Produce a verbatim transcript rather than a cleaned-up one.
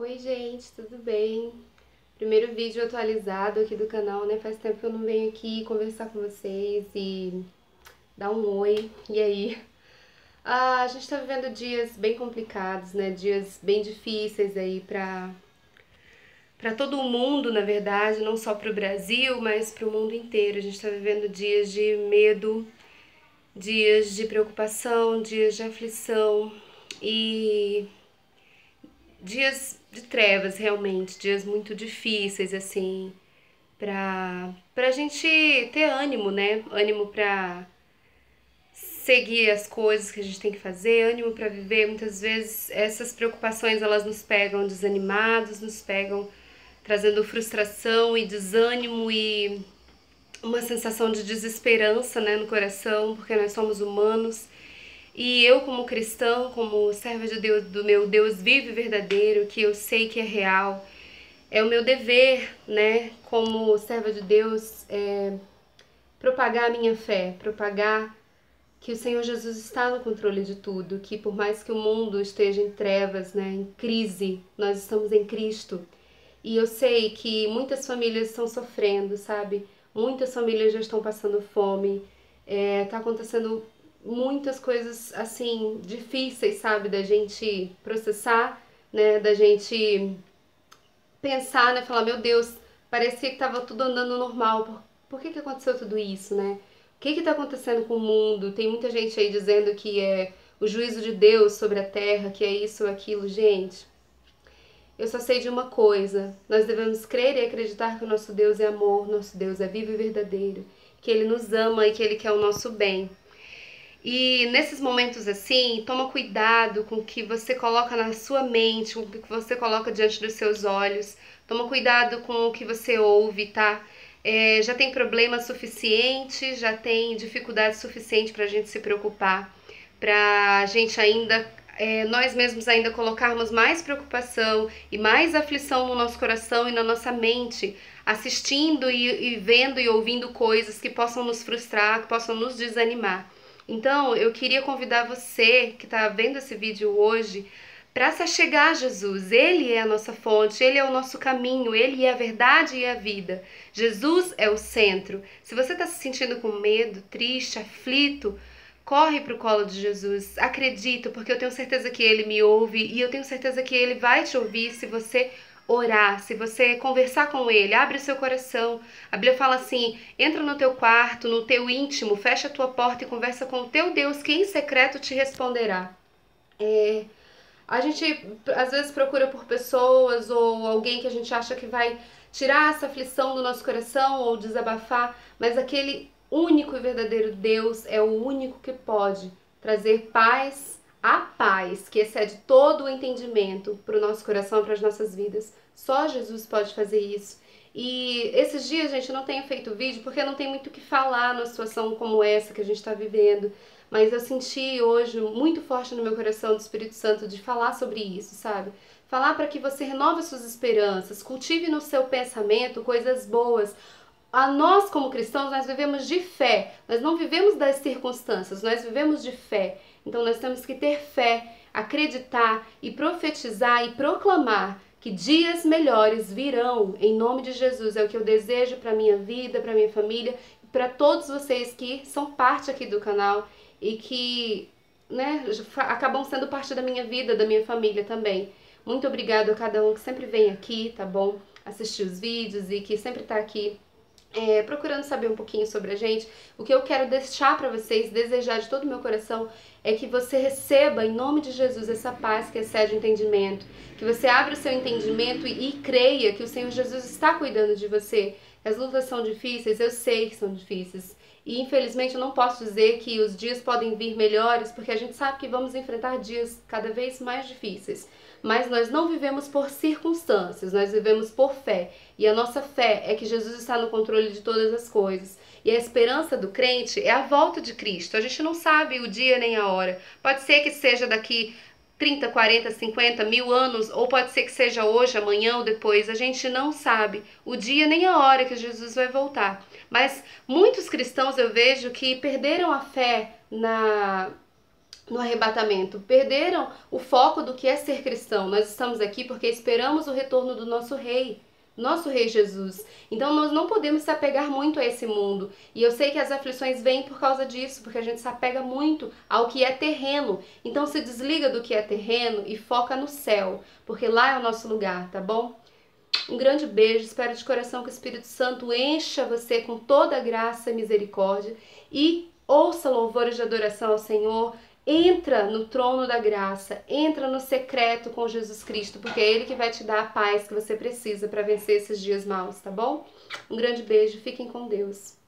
Oi gente, tudo bem? Primeiro vídeo atualizado aqui do canal, né? Faz tempo que eu não venho aqui conversar com vocês e dar um oi. E aí? Ah, a gente tá vivendo dias bem complicados, né? Dias bem difíceis aí pra, pra todo o mundo, na verdade, não só pro Brasil, mas pro mundo inteiro. A gente tá vivendo dias de medo, dias de preocupação, dias de aflição e dias de trevas, realmente, dias muito difíceis, assim, pra, pra gente ter ânimo, né? Ânimo pra seguir as coisas que a gente tem que fazer, ânimo pra viver. Muitas vezes essas preocupações, elas nos pegam desanimados, nos pegam trazendo frustração e desânimo e uma sensação de desesperança, né, no coração, porque nós somos humanos. E eu, como cristão, como serva de Deus, do meu Deus vivo e verdadeiro, que eu sei que é real, é o meu dever, né, como serva de Deus, é, propagar a minha fé, propagar que o Senhor Jesus está no controle de tudo, que por mais que o mundo esteja em trevas, né, em crise, nós estamos em Cristo. E eu sei que muitas famílias estão sofrendo, sabe? Muitas famílias já estão passando fome. É, tá acontecendo muitas coisas, assim, difíceis, sabe? Da gente processar, né? Da gente pensar, né? Falar, meu Deus, parecia que tava tudo andando normal. Por, por que que aconteceu tudo isso, né? O que que tá acontecendo com o mundo? Tem muita gente aí dizendo que é o juízo de Deus sobre a terra, que é isso ou aquilo. Gente, eu só sei de uma coisa: nós devemos crer e acreditar que o nosso Deus é amor, nosso Deus é vivo e verdadeiro, que Ele nos ama e que Ele quer o nosso bem. E nesses momentos assim, toma cuidado com o que você coloca na sua mente, com o que você coloca diante dos seus olhos. Toma cuidado com o que você ouve, tá? É, já tem problema suficiente, já tem dificuldade suficiente pra gente se preocupar, pra gente ainda é, nós mesmos ainda colocarmos mais preocupação e mais aflição no nosso coração e na nossa mente, assistindo e, e vendo e ouvindo coisas que possam nos frustrar, que possam nos desanimar. Então, eu queria convidar você que está vendo esse vídeo hoje para se achegar a Jesus. Ele é a nossa fonte, Ele é o nosso caminho, Ele é a verdade e a vida. Jesus é o centro. Se você está se sentindo com medo, triste, aflito, corre para o colo de Jesus, acredita, porque eu tenho certeza que Ele me ouve e eu tenho certeza que Ele vai te ouvir se você orar, se você conversar com Ele, abre o seu coração. A Bíblia fala assim: entra no teu quarto, no teu íntimo, fecha a tua porta e conversa com o teu Deus, que em secreto te responderá. É, a gente às vezes procura por pessoas ou alguém que a gente acha que vai tirar essa aflição do nosso coração ou desabafar, mas aquele único e verdadeiro Deus é o único que pode trazer paz, a paz que excede todo o entendimento para o nosso coração e para as nossas vidas. Só Jesus pode fazer isso. E esses dias, gente, eu não tenho feito vídeo porque não tem muito o que falar numa situação como essa que a gente está vivendo. Mas eu senti hoje muito forte no meu coração do Espírito Santo de falar sobre isso, sabe? Falar para que você renove suas esperanças, cultive no seu pensamento coisas boas. A nós, como cristãos, nós vivemos de fé. Nós não vivemos das circunstâncias, nós vivemos de fé. Então nós temos que ter fé, acreditar e profetizar e proclamar que dias melhores virão em nome de Jesus. É o que eu desejo para minha vida, para minha família, para todos vocês que são parte aqui do canal e que, né, acabam sendo parte da minha vida, da minha família também. Muito obrigada a cada um que sempre vem aqui, tá bom? Assistir os vídeos e que sempre tá aqui é, procurando saber um pouquinho sobre a gente. O que eu quero deixar para vocês, desejar de todo o meu coração, é que você receba, em nome de Jesus, essa paz que excede o entendimento. Que você abra o seu entendimento e, e creia que o Senhor Jesus está cuidando de você. As lutas são difíceis, eu sei que são difíceis. E infelizmente eu não posso dizer que os dias podem vir melhores, porque a gente sabe que vamos enfrentar dias cada vez mais difíceis. Mas nós não vivemos por circunstâncias, nós vivemos por fé. E a nossa fé é que Jesus está no controle de todas as coisas. E a esperança do crente é a volta de Cristo. A gente não sabe o dia nem a hora. Pode ser que seja daqui trinta, quarenta, cinquenta, mil anos, ou pode ser que seja hoje, amanhã ou depois. A gente não sabe o dia nem a hora que Jesus vai voltar. Mas muitos cristãos eu vejo que perderam a fé na no arrebatamento, perderam o foco do que é ser cristão. Nós estamos aqui porque esperamos o retorno do nosso rei, nosso rei Jesus. Então nós não podemos se apegar muito a esse mundo. E eu sei que as aflições vêm por causa disso, porque a gente se apega muito ao que é terreno. Então se desliga do que é terreno e foca no céu, porque lá é o nosso lugar, tá bom? Um grande beijo, espero de coração que o Espírito Santo encha você com toda a graça e misericórdia e ouça louvores de adoração ao Senhor. Entra no trono da graça, entra no secreto com Jesus Cristo, porque é Ele que vai te dar a paz que você precisa para vencer esses dias maus, tá bom? Um grande beijo, fiquem com Deus.